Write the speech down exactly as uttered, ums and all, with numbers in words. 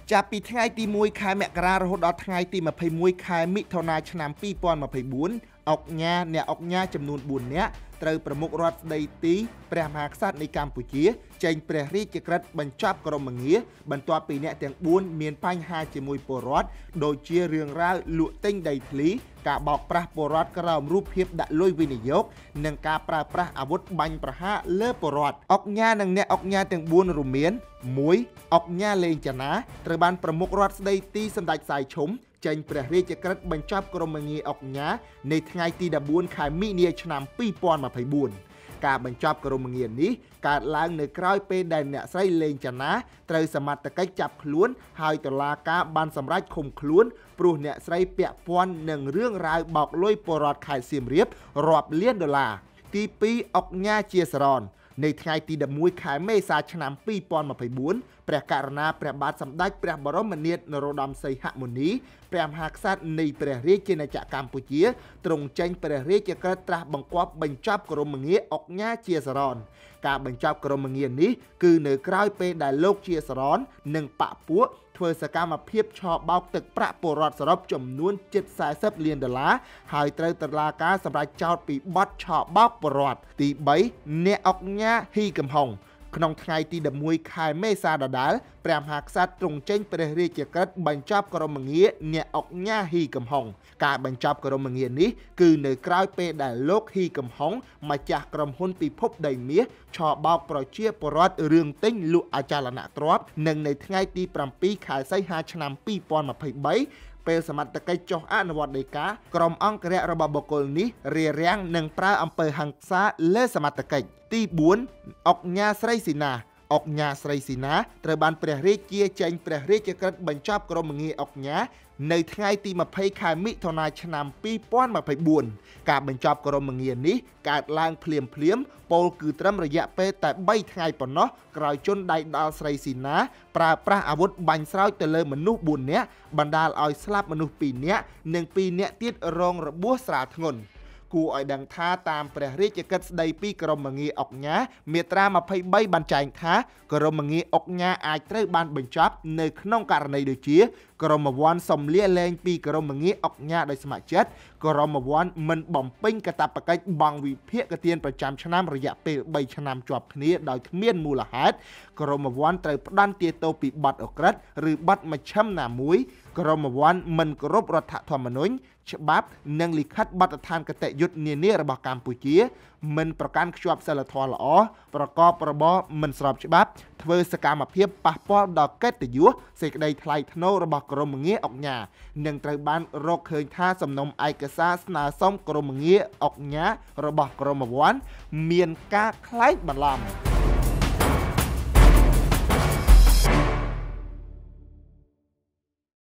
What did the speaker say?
ចាប់ពីថ្ងៃទីមួយខែមករារហូតដល់ថ្ងៃទីម្ភៃមួយខែមិថុនាឆ្នាំពីរពាន់ម្ភៃបួនអង្គញាអ្នកអង្គញាចំនួនបួននាក់ត្រូវប្រមុខរដ្ឋស្ដីទីព្រះមហាក្សត្រនៃកម្ពុជាចេញព្រះរាជក្រឹត្យបញ្ចប់ក្រមងារបន្ទាប់ពីអ្នកទាំងបួនមានបញ្ហាជាមួយពលរដ្ឋដូចជារឿងរ៉ាវលក់ទិញដីធ្លីការបោកប្រាស់ពលរដ្ឋក្រោមរូបភាពដាក់លុយវិនិយោគនិងការប្រើប្រាស់អាវុធបាញ់ប្រហារលើពលរដ្ឋអង្គញានិងអ្នកអង្គញាទាំងបួនរួមមានមួយអង្គញាលេងចាណាត្រូវបានប្រមុខរដ្ឋស្ដីទីសម្ដេចសាយឈុំចេញព្រះរាជក្រឹត្យបញ្ចប់ក្រមងារអង្គញានៅថ្ងៃទីដប់បួនខែមីនាឆ្នាំពីរពាន់ម្ភៃបួនការបញ្ចប់ក្រមងារនេះកើតឡើងនៅក្រៅពេលដែលអ្នកស្រីលេងចាណាត្រូវសមត្ថកិច្ចចាប់ខ្លួនហើយតុលាការបានសម្រេចឃុំខ្លួនព្រោះអ្នកស្រីពាក់ព័ន្ធនឹងរឿងរ៉ាវបោកលុយពលរដ្ឋខេត្តសៀមរាបរាប់លានដុល្លារទីពីរអង្គញាជាសរននៅថ្ងៃទីដប់មួយខែមេសាឆ្នាំពីរពាន់ម្ភៃបួនព្រះករុណាព្រះបាទសម្ដេចព្រះបរមនាថនរោត្តមសីហមុនីព្រះមហាក្សត្រនៃព្រះរាជាណាចក្រកម្ពុជាទ្រង់ចេញព្រះរាជក្រឹត្យត្រាស់បង្គាប់បញ្ចប់ក្រមងារអង្គញាជាសរនការបញ្ចប់ក្រមងារនេះគឺនៅក្រៅពេលដែលលោកជាសរននិងបកពួកធ្វើសកម្មភាពឆបោកទឹកប្រាក់ពលរដ្ឋសរុបចំនួនជិតសែសិបលានដុល្លារហើយត្រូវតុលាការសម្រេចចោទពីបទឆបោកពលរដ្ឋទីបីអ្នកអង្គញាហ៊ីកំហុងក្នុងថ្ងៃទីដប់មួយខែមេសាដដែលព្រះមហាក្សត្រទ្រង់ចេញព្រះរាជក្រឹត្យបញ្ចប់ក្រមងារអ្នកអង្គញាហ៊ីកំហុងការបញ្ចប់ក្រមងារនេះគឺនៅក្រៅពេលដែលលោកហ៊ីកំហុងម្ចាស់ក្រុមហ៊ុនពិភពដីមាសឆបោកប្រជាពលរដ្ឋរឿងទិញលក់អចលនទ្រព្យនិងនៅថ្ងៃទីប្រាំពីរខែសីហាឆ្នាំពីរពាន់ម្ភៃបីពេលសមត្ថកិច្ចចុះអនុវត្តដីកាក្រុមអង្គរៈរបស់បុគ្គលនេះរារាំងនិងប្រើអំពើហិង្សាលើសមត្ថកិច្ចទីបួនអង្គញាស្រីស៊ីណាអង្គញាស្រីស៊ីណាត្រូវបានព្រះរាជាចេញព្រះរាជក្រឹត្យបញ្ចប់ក្រមងារអង្គញានៅថ្ងៃទីម្ភៃខែមិថុនាឆ្នាំពីរពាន់ម្ភៃបួនការបញ្ចប់ក្រមងារនេះកើតឡើងភ្លាមភ្លាមពលគឺត្រឹមរយៈពេលតែបីថ្ងៃប៉ុណ្ណោះក្រោយជនដៃដល់ស្រីស៊ីណាប្រើប្រាស់អាវុធបាញ់ស្រោចទៅលើមនុស្សបួននាក់បណ្ដាលឲ្យស្លាប់មនុស្សពីរនាក់និងពីរនាក់ទៀតរងរបួសស្រាលធ្ងន់គួរឲ្យដឹងថាតាមព្រះរាជក្រឹត្យស្ដីពីក្រមងារអង្គញាមាត្រាម្ភៃបីបានចែងថាក្រមងារអង្គញាអាចត្រូវបានបញ្ចប់នៅក្នុងករណីដូចជាក្រមវ័នសំលាលែងពីក្រមងារអង្គញាដោយស្ម័គ្រចិត្តក្រមវ័នមិនបំពេញកាតព្វកិច្ចបង់វិភាគទានប្រចាំឆ្នាំរយៈពេលបីឆ្នាំជាប់គ្នាដោយគ្មានមូលហេតុក្រមវ័នត្រូវផ្ដន្ទាទោសពីបទអក្រិតឬបទមជ្ឈិមណាមួយក្រមវ័នមិនគោរពរដ្ឋធម្មនុញ្ញច្បាប់និងលិខិតបទដ្ឋានគតិយុត្តនានារបស់កម្ពុជាមិនប្រកាន់ខ្ជាប់សីលធម៌ល្អប្រកបរបរមិនស្របច្បាប់ធ្វើសកម្មភាពប៉ះពាល់ដល់កិត្តិយសសេចក្តីថ្លៃថ្នូររបស់ក្រមងារអង្គញានិងត្រូវបានរកឃើញថាសំណុំឯកសារស្នើសុំក្រមងារអង្គញារបស់ក្រមវ័នមានការក្លែងបន្លំ